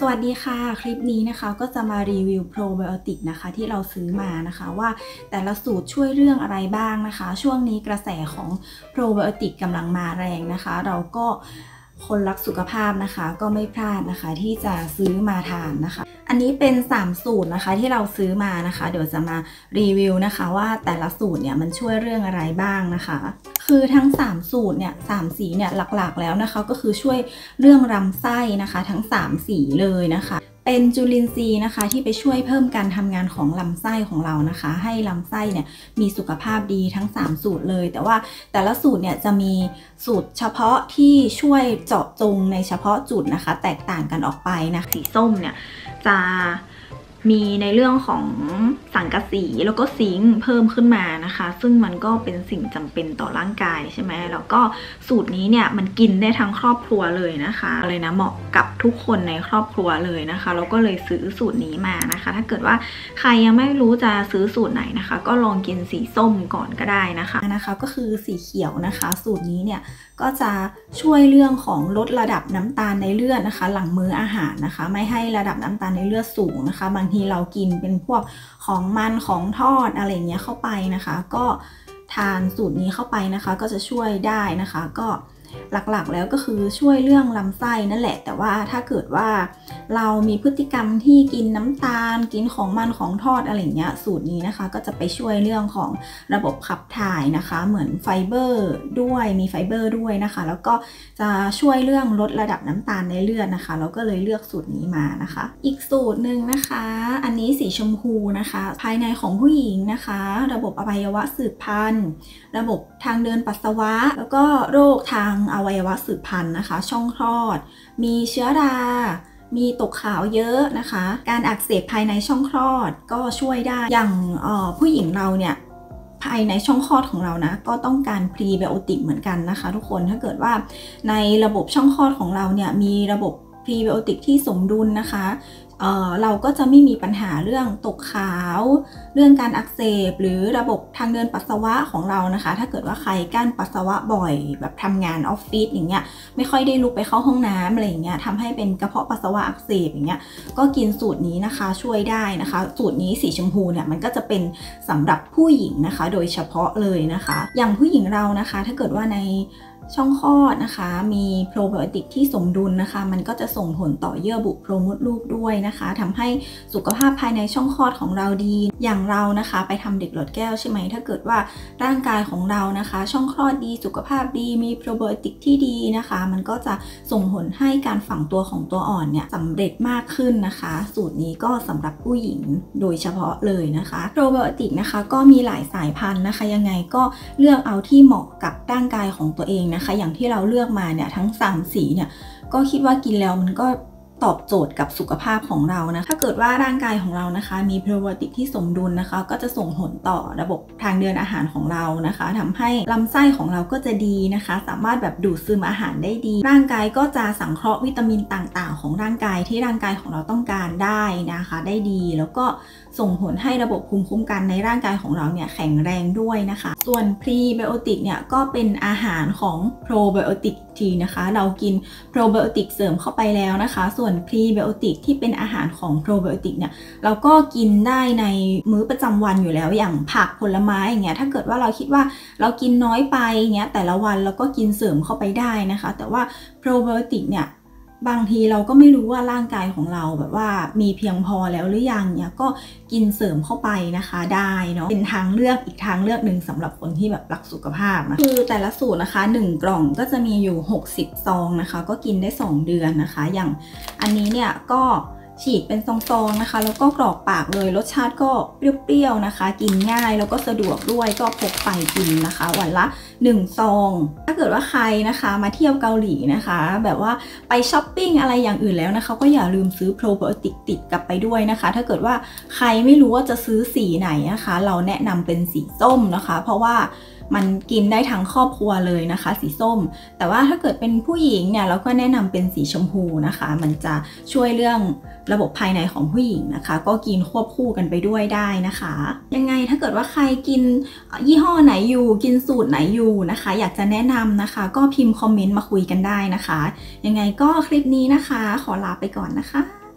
วัสดีค่ะคลิปนี้นะคะก็จะมารีวิวโปรไบโอติกนะคะที่เราซื้อมานะคะว่าแต่ละสูตรช่วยเรื่องอะไรบ้างนะคะช่วงนี้กระแสของโปรไบโอติกกำลังมาแรงนะคะเราก็คนรักสุขภาพนะคะก็ไม่พลาดนะคะที่จะซื้อมาทานนะคะอันนี้เป็น3สูตรนะคะที่เราซื้อมานะคะเดี๋ยวจะมารีวิวนะคะว่าแต่ละสูตรเนี่ยมันช่วยเรื่องอะไรบ้างนะคะคือทั้ง3สูตรเนี่ย3สีเนี่ยหลักๆแล้วนะคะก็คือช่วยเรื่องลำไส้นะคะทั้ง3สีเลยนะคะเป็นจุลินทรีย์นะคะที่ไปช่วยเพิ่มการทำงานของลำไส้ของเรานะคะให้ลำไส้เนี่ยมีสุขภาพดีทั้ง3สูตรเลยแต่ว่าแต่ละสูตรเนี่ยจะมีสูตรเฉพาะที่ช่วยเจาะจงในเฉพาะจุดนะคะแตกต่างกันออกไปนะสีส้มเนี่ยจะมีในเรื่องของสังกะสีแล้วก็ซิงค์เพิ่มขึ้นมานะคะซึ่งมันก็เป็นสิ่งจำเป็นต่อร่างกายใช่ไหมแล้วก็สูตรนี้เนี่ยมันกินได้ทั้งครอบครัวเลยนะคะเลยนะเหมาะกับทุกคนในครอบครัวเลยนะคะเราก็เลยซื้อสูตรนี้มานะคะถ้าเกิดว่าใครยังไม่รู้จะซื้อสูตรไหนนะคะก็ลองกินสีส้มก่อนก็ได้นะคะก็คือสีเขียวนะคะสูตรนี้เนี่ยก็จะช่วยเรื่องของลดระดับน้ำตาลในเลือดนะคะหลังมื้ออาหารนะคะไม่ให้ระดับน้ำตาลในเลือดสูงนะคะบางทีเรากินเป็นพวกของมันของทอดอะไรเงี้ยเข้าไปนะคะก็ทานสูตรนี้เข้าไปนะคะก็จะช่วยได้นะคะก็หลักๆแล้วก็คือช่วยเรื่องลำไส้นั่นแหละแต่ว่าถ้าเกิดว่าเรามีพฤติกรรมที่กินน้ำตาลกินของมันของทอดอะไรเงี้ยสูตรนี้นะคะก็จะไปช่วยเรื่องของระบบขับถ่ายนะคะเหมือนไฟเบอร์ด้วยมีไฟเบอร์ด้วยนะคะแล้วก็จะช่วยเรื่องลดระดับน้ำตาลในเลือดนะคะเราก็เลยเลือกสูตรนี้มานะคะอีกสูตรหนึ่งนะคะอันนี้สีชมพูนะคะภายในของผู้หญิงนะคะระบบอวัยวะสืบพันธุ์ระบบทางเดินปัสสาวะแล้วก็โรคทางอวัยวะสืบพันธุ์นะคะช่องคลอดมีเชื้อรามีตกขาวเยอะนะคะการอักเสบภายในช่องคลอดก็ช่วยได้อย่างผู้หญิงเราเนี่ยภายในช่องคลอดของเรานะก็ต้องการพรีไบโอติกเหมือนกันนะคะทุกคนถ้าเกิดว่าในระบบช่องคลอดของเราเนี่ยมีระบบพรีไบโอติกที่สมดุลนะคะเราก็จะไม่มีปัญหาเรื่องตกขาวเรื่องการอักเสบหรือระบบทางเดินปัสสาวะของเรานะคะถ้าเกิดว่าใครกั้นปัสสาวะบ่อยแบบทำงานออฟฟิศอย่างเงี้ยไม่ค่อยได้ลุกไปเข้าห้องน้ำอะไรอย่างเงี้ยทำให้เป็นกระเพาะปัสสาวะอักเสบอย่างเงี้ยก็กินสูตรนี้นะคะช่วยได้นะคะสูตรนี้สีชมพูเนี่ยมันก็จะเป็นสำหรับผู้หญิงนะคะโดยเฉพาะเลยนะคะอย่างผู้หญิงเรานะคะถ้าเกิดว่าในช่องคลอดนะคะมีโปรไบโอติกที่สมดุลนะคะมันก็จะส่งผลต่อเยื่อบุโพรงมดลูกด้วยนะคะทำให้สุขภาพภายในช่องคลอดของเราดีอย่างเรานะคะไปทำเด็กหลอดแก้วใช่ไหมถ้าเกิดว่าร่างกายของเรานะคะช่องคลอดดีสุขภาพดีมีโปรไบโอติกที่ดีนะคะมันก็จะส่งผลให้การฝังตัวของตัวอ่อนเนี่ยสำเร็จมากขึ้นนะคะสูตรนี้ก็สำหรับผู้หญิงโดยเฉพาะเลยนะคะโปรไบโอติกนะคะก็มีหลายสายพันธุ์นะคะยังไงก็เลือกเอาที่เหมาะกับร่างกายของตัวเองนะคะอย่างที่เราเลือกมาเนี่ยทั้ง3สีเนี่ยก็คิดว่ากินแล้วมันก็ตอบโจทย์กับสุขภาพของเรานะถ้าเกิดว่าร่างกายของเรานะคะมีโปรไบโอติกที่สมดุลนะคะก็จะส่งผลต่อระบบทางเดินอาหารของเรานะคะทำให้ลำไส้ของเราก็จะดีนะคะสามารถแบบดูดซึมอาหารได้ดีร่างกายก็จะสังเคราะห์วิตามินต่างๆของร่างกายที่ร่างกายของเราต้องการได้นะคะได้ดีแล้วก็ส่งผลให้ระบบภูมิคุ้มกันในร่างกายของเราเนี่ยแข็งแรงด้วยนะคะส่วนพรีไบโอติกเนี่ยก็เป็นอาหารของโปรไบโอติกทีนะคะเรากินโปรไบโอติกเสริมเข้าไปแล้วนะคะส่วนพรีไบโอติกที่เป็นอาหารของโปรไบโอติกเนี่ยเราก็กินได้ในมื้อประจำวันอยู่แล้วอย่างผักผลไม้อย่างเงี้ยถ้าเกิดว่าเราคิดว่าเรากินน้อยไปเงี้ยแต่ละวันเราก็กินเสริมเข้าไปได้นะคะแต่ว่าโปรไบโอติกเนี่ยบางทีเราก็ไม่รู้ว่าร่างกายของเราแบบว่ามีเพียงพอแล้วหรือยังเนี่ยก็กินเสริมเข้าไปนะคะได้เนาะเป็นทางเลือกอีกทางเลือกหนึ่งสำหรับคนที่แบบรักสุขภาพนะคือแต่ละสูตรนะคะ1กล่องก็จะมีอยู่60ซองนะคะก็กินได้2เดือนนะคะอย่างอันนี้เนี่ยก็ฉีดเป็นซองๆนะคะแล้วก็กรอกปากเลยรสชาติก็เปรี้ยวๆนะคะกินง่ายแล้วก็สะดวกด้วยก็พกไปกินนะคะวันละ1ซองถ้าเกิดว่าใครนะคะมาเที่ยวเกาหลีนะคะแบบว่าไปช้อปปิ้งอะไรอย่างอื่นแล้วนะคะก็อย่าลืมซื้อโปรไบโอติกติดกลับไปด้วยนะคะถ้าเกิดว่าใครไม่รู้ว่าจะซื้อสีไหนนะคะเราแนะนำเป็นสีส้มนะคะเพราะว่ามันกินได้ทั้งครอบครัวเลยนะคะสีส้มแต่ว่าถ้าเกิดเป็นผู้หญิงเนี่ยเราก็แนะนำเป็นสีชมพูนะคะมันจะช่วยเรื่องระบบภายในของผู้หญิงนะคะก็กินควบคู่กันไปด้วยได้นะคะยังไงถ้าเกิดว่าใครกินยี่ห้อไหนอยู่กินสูตรไหนอยู่นะคะอยากจะแนะนำนะคะก็พิมพ์คอมเมนต์มาคุยกันได้นะคะยังไงก็คลิปนี้นะคะขอลาไปก่อนนะคะ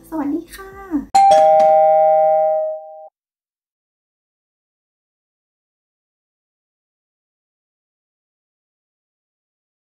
สวัสดีค่ะ